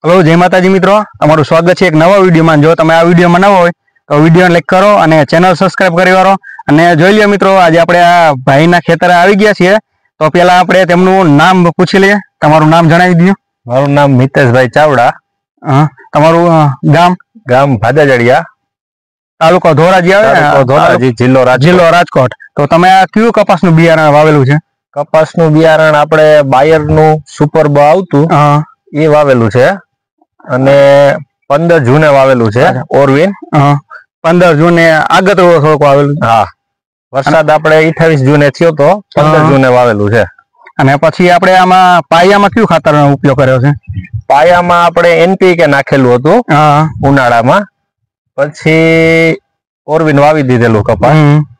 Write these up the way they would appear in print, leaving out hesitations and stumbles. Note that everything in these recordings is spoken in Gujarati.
हेलो जय माताजी मित्रों, तमाરું સ્વાગત છે એક નવા વિડીયોમાં। જો તમે આ વિડીયોમાં નવા હોય તો વિડીયોને લાઈક કરો અને ચેનલ સબસ્ક્રાઇબ કરી વાળો અને જોઈ લ્યો મિત્રો, આજે આપણે આ ભાઈના ખેતરે આવી ગયા છીએ। તો પહેલા આપણે તેમનું નામ પૂછી લઈએ। તમારું નામ જણાવી દો। મારું નામ મિતેશભાઈ ચાવડા। તમારું ગામ? ગામ ભાદાજડિયા, તાલુકો ધોરાજી આવે, ધોરાજી, જિલ્લો રાજકોટ। તો તમે આ કયું કપાસનું બિયારણ વાવેલું છે? કપાસનું બિયારણ આપણે બાયરનું સુપરબ આવતું એ વાવેલું છે અને 15 જૂને વાવેલું છે ઓરવિન। 15 જૂને આગળ થોડુંક વાવેલું? હા, વરસાદ આપણે 28 જૂને થયો તો 15 જૂને વાવેલું છે। અને પછી આપણે આમાં પાયામાં કયું ખાતરનો ઉપયોગ કર્યો છે? પાયામાં આપણે NPK નાખેલું હતું ઉનાળામાં, પછી ઓરવિન વાવી દીધેલું કપાસ।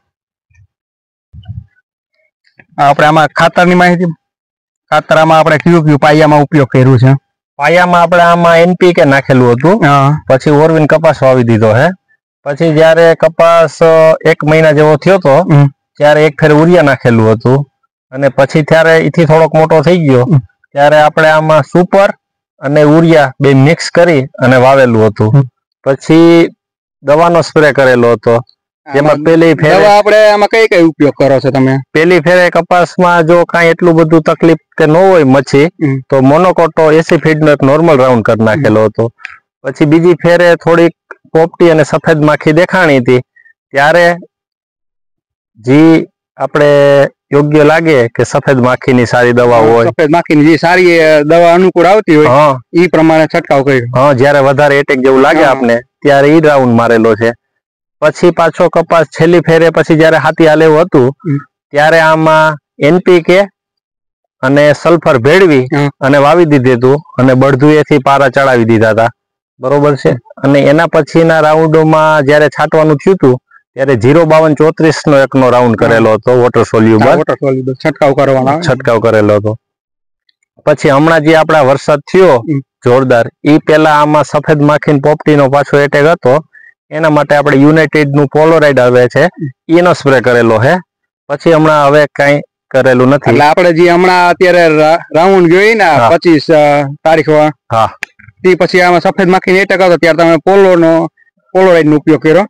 આપણે આમાં ખાતરની માહિતી, ખાતરમાં આપણે કયું પાયામાં ઉપયોગ કર્યું છે? પાયામાં આપણે આમાં NPK નાખેલું હતું, પછી ઓરવિન કપાસ વાવી દીધો છે। પછી જયારે કપાસ 1 મહિના જેવો થયો તો ત્યારે એક ફેર ઉરિયા નાખેલું હતું અને પછી ત્યારે એથી થોડોક મોટો થઈ ગયો ત્યારે આપણે આમાં સુપર અને ઉરિયા બે મિક્સ કરી અને વાવેલું હતું। પછી દવાનો સ્પ્રે કરેલો હતો, જેમાં પેલી ફેરે આપણે આમાં કઈ ઉપયોગ કરો છો તમે? પેલી ફેરે કપાસમાં જો કાંઈ એટલું બધું તકલીફ કે ન હોય મચ્છી તો મોનોકોટો 80 ફીટ નો એક નોર્મલ રાઉન્ડ કરી નાખેલો હતો। પછી બીજી ફેરે થોડીક પોપટી અને સફેદ માખી દેખાણી હતી ત્યારે જે આપણે યોગ્ય લાગે કે સફેદ માખીની સારી દવા હોય, સફેદ માખીની જે સારી દવા અનુકૂળ આવતી હોય એ પ્રમાણે છંટકાવ કર્યો। જ્યારે વધારે એટેક જેવું લાગે આપને ત્યારે ઈ રાઉન્ડ મારેલો છે। પછી પાછો કપાસ છેલ્લી ફેરે પછી જયારે હાથી હાલેવું હતું ત્યારે આમાં NPK અને સલ્ફર ભેળવી અને વાવી દીધું હતું અને બળદુએથી પારા ચડાવી દીધા હતા, બરોબર છે। અને એના પછીના રાઉન્ડોમાં જયારે છાંટવાનું થયું હતું ત્યારે 05234 નો એકનો રાઉન્ડ કરેલો હતો, વોટર સોલ્યુબલ છંટકાવ કરેલો હતો। પછી હમણાં જે આપણા વરસાદ થયો જોરદાર, ઈ પેલા આમાં સફેદ માખી પોપટીનો પાછો એટેક હતો, એના માટે આપણે યુનાઇટેડ નું પોલોરાઇડ આવે છે એનો સ્પ્રે કરેલો છે। પછી હમણાં હવે કઈ કરેલું નથી। એટલે આપણે જે હમણાં અત્યારે રાઉન્ડ જોઈ ને 25 તારીખ, હા, તે પછી આમાં સફેદ માખી એટેક હતો ત્યારે તમે પોલોરાઇડ નો ઉપયોગ કર્યો?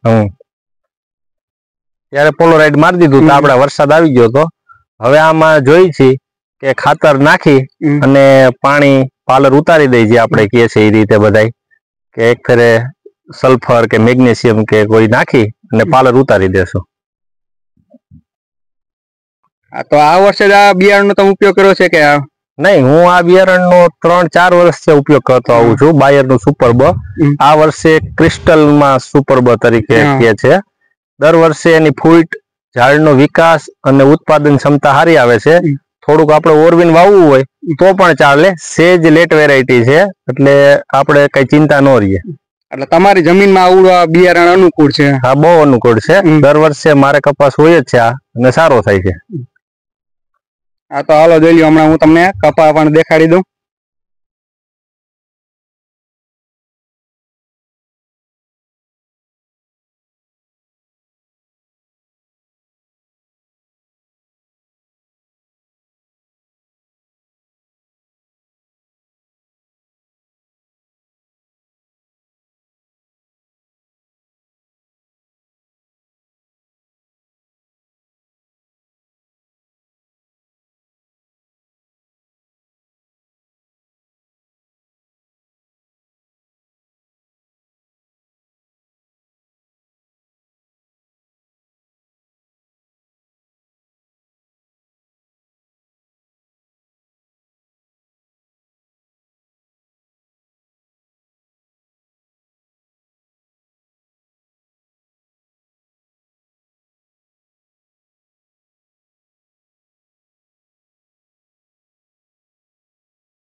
ત્યારે પોલોરાઇડ મારી દીધું તો આપણે વરસાદ આવી ગયો હતો। હવે આમાં જોઈ છે કે ખાતર નાખી અને પાણી પાલર ઉતારી દઈ, જે આપણે કહીએ છીએ એ રીતે બધાય કે એક ફેરે સલ્ફર કે મેગ્નેશિયમ કે કોઈ નાખી અને પાલર ઉતારી દેશું। તો આ વર્ષે આ બિયારણનો તમે ઉપયોગ કર્યો છે કે નહીં? હું આ બિયારણનો 3-4 વર્ષથી ઉપયોગ કરતો આવું છું, બાયરનું સુપરબ। આ વર્ષે ક્રિસ્ટલમાં સુપરબ તરીકે કહે છે। દર વર્ષે એની ફૂટ, ઝાડનો વિકાસ અને ઉત્પાદન ક્ષમતા સારી આવે છે। થોડુંક આપણે ઓરવિન વાવવું હોય તો પણ ચાલે, સેજ લેટ વેરાયટી છે એટલે આપણે કઈ ચિંતા ન રહીએ। એટલે તમારી જમીનમાં આવું બિયારણ અનુકૂળ છે? હા, બહુ અનુકૂળ છે। દર વર્ષે મારે કપાસ હોય જ છે આ અને સારો થાય છે। હા, તો હાલો જોઈ લ્યો, હમણાં હું તમને કપા પણ દેખાડી દઉં।